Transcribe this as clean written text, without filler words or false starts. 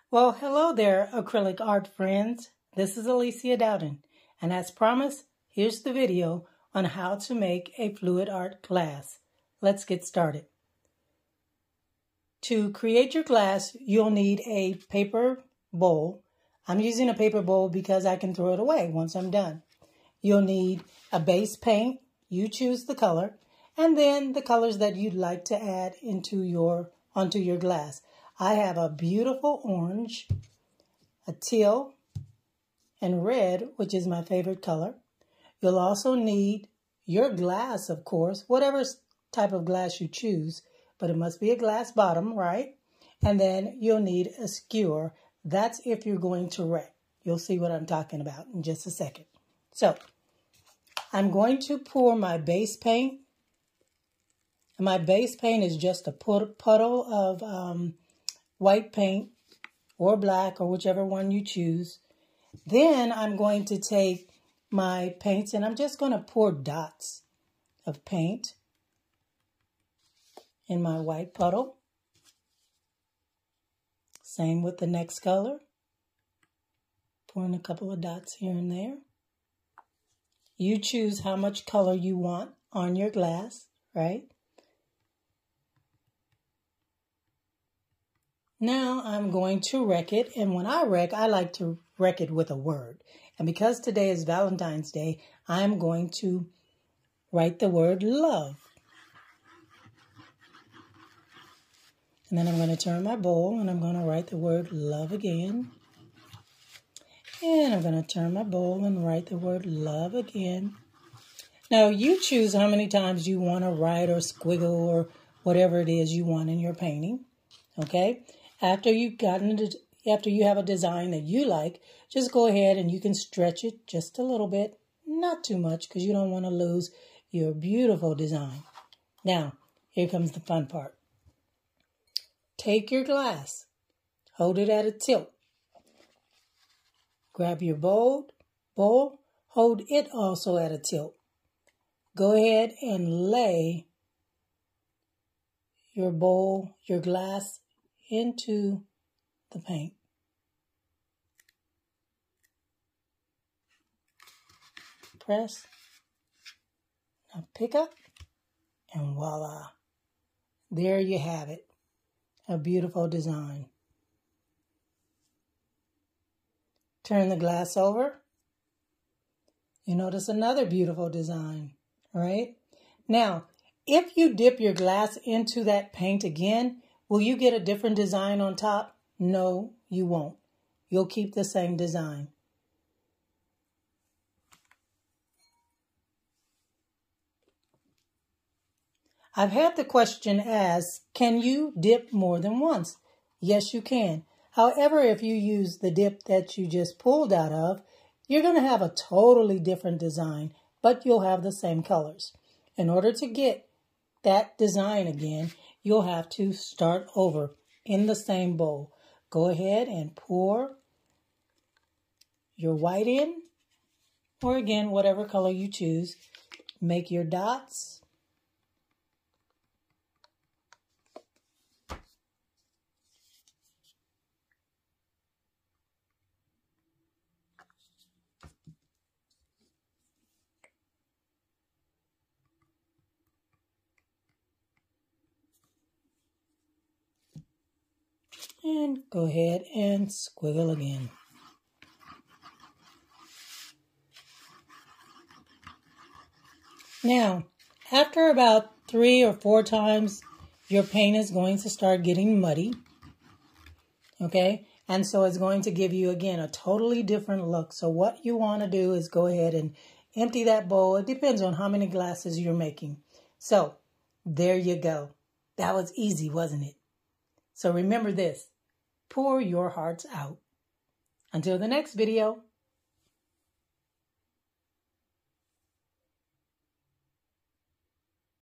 Well, hello there, acrylic art friends. This is Alicia Dowden, and as promised, here's the video on how to make a fluid art glass. Let's get started. To create your glass, you'll need a paper bowl. I'm using a paper bowl because I can throw it away once I'm done. You'll need a base paint. You choose the color, and then the colors that you'd like to add onto your glass. I have a beautiful orange, a teal, and red, which is my favorite color. You'll also need your glass, of course, whatever type of glass you choose, but it must be a glass bottom, right? And then you'll need a skewer. That's if you're going to wreck. You'll see what I'm talking about in just a second. So, I'm going to pour my base paint. And my base paint is just a puddle of white paint or black or whichever one you choose. Then I'm going to take my paints and I'm just going to pour dots of paint in my white puddle. Same with the next color. Pouring a couple of dots here and there. You choose how much color you want on your glass, right? Now I'm going to wreck it, and when I wreck, I like to wreck it with a word. And because today is Valentine's Day, I'm going to write the word love. And then I'm going to turn my bowl, and I'm going to write the word love again. And I'm going to turn my bowl and write the word love again. Now you choose how many times you want to write or squiggle or whatever it is you want in your painting, okay? After you have a design that you like, just go ahead and you can stretch it just a little bit, not too much because you don't want to lose your beautiful design. Now, here comes the fun part. Take your glass, hold it at a tilt. Grab your bowl, hold it also at a tilt. Go ahead and lay your bowl, your glass, into the paint. Press. Now pick up, and voila. There you have it. A beautiful design. Turn the glass over. You notice another beautiful design, right? Now, if you dip your glass into that paint again, will you get a different design on top? No, you won't. You'll keep the same design. I've had the question asked, can you dip more than once? Yes, you can. However, if you use the dip that you just pulled out of, you're going to have a totally different design, but you'll have the same colors. In order to get that design again, you'll have to start over in the same bowl. Go ahead and pour your white in, or again, whatever color you choose. Make your dots. And go ahead and squiggle again. Now, after about 3 or 4 times, your paint is going to start getting muddy. Okay? And so it's going to give you, again, a totally different look. So what you want to do is go ahead and empty that bowl. It depends on how many glasses you're making. So, there you go. That was easy, wasn't it? So remember this. Pour your hearts out. Until the next video.